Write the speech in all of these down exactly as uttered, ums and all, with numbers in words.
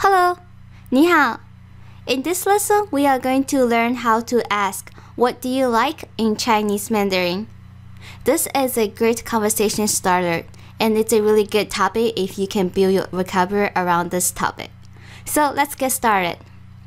Hello, 你好. In this lesson, we are going to learn how to ask, what do you like in Chinese Mandarin? This is a great conversation starter, and it's a really good topic if you can build your vocabulary around this topic. So let's get started.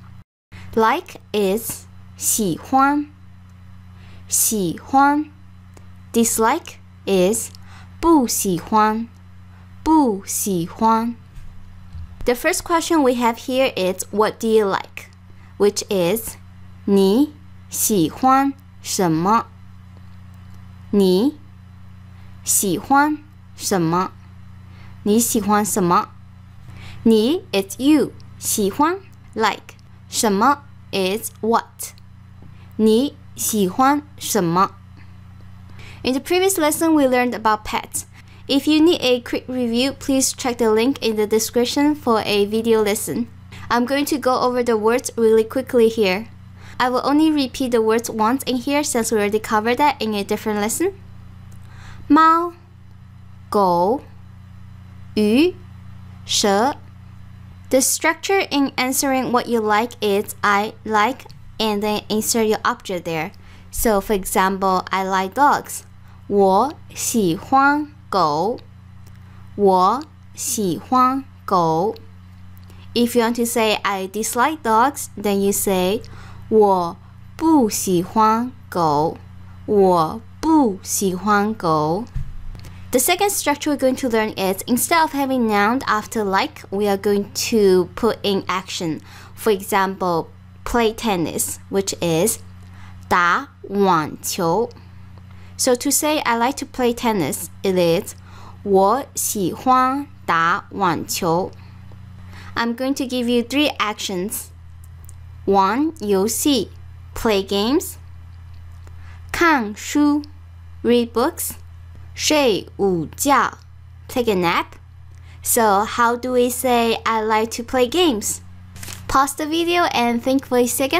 Like is 喜欢, 喜欢. Dislike is 不喜欢, 不喜欢. The first question we have here is what do you like, which is 你喜欢什么? 你喜欢什么? 你喜欢什么? 你 is you, 喜欢 like, 什么 is what. 你喜欢什么? In the previous lesson, we learned about pets. If you need a quick review, please check the link in the description for a video lesson. I'm going to go over the words really quickly here. I will only repeat the words once in here since we already covered that in a different lesson. 猫, 狗, 鱼, 蛇. The structure in answering what you like is I like and then insert your object there. So for example, I like dogs. 我喜欢狗. 我喜欢狗. If you want to say I dislike dogs, then you say 我不喜欢狗. 我不喜欢狗. The second structure we're going to learn is instead of having noun after like, we are going to put in action. For example, play tennis, which is 打网球. So to say I like to play tennis, it is 我喜欢打网球. I'm going to give you three actions. One, 游戏 play games. 看书 read books. 睡午觉 take a nap. So how do we say I like to play games? Pause the video and think for a second.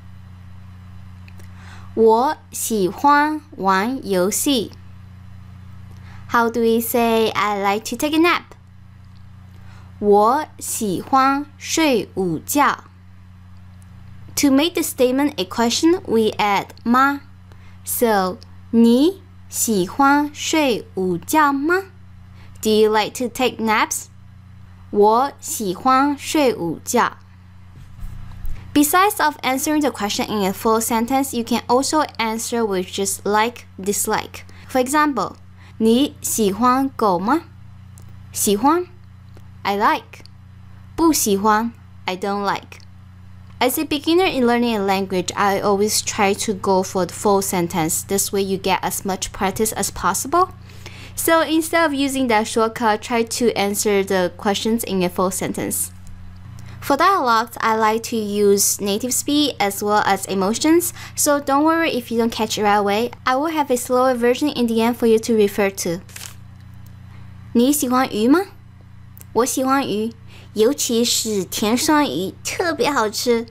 我喜欢玩游戏. How do we say I like to take a nap? 我喜欢睡午觉. To make the statement a question, we add 吗. So, 你喜欢睡午觉吗? Do you like to take naps? 我喜欢睡午觉. Besides of answering the question in a full sentence, you can also answer with just like, dislike. For example, 你喜欢狗吗? 喜欢 I like. 不喜欢 I don't like. As a beginner in learning a language, I always try to go for the full sentence. This way you get as much practice as possible. So instead of using that shortcut, try to answer the questions in a full sentence. For dialogues, I like to use native speed as well as emotions, so don't worry if you don't catch it right away. I will have a slower version in the end for you to refer to. 你喜欢鱼吗? 我喜欢鱼，尤其是甜酸鱼，特别好吃。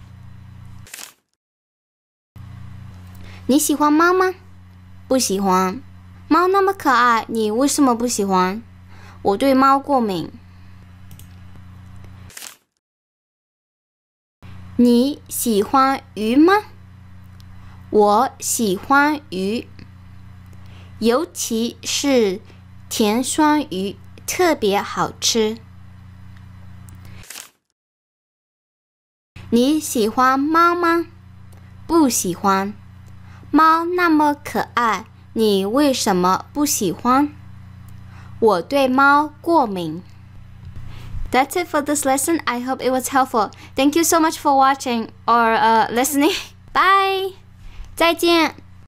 你喜欢猫吗? 不喜欢。猫那么可爱，你为什么不喜欢? 我对猫过敏。你喜欢鱼吗? 我喜欢鱼，尤其是甜酸鱼，特别好吃。你喜欢猫吗? 不喜欢。猫那么可爱，你为什么不喜欢? 我对猫过敏。That's it for this lesson. I hope it was helpful. Thank you so much for watching or uh, listening. Bye! 再见!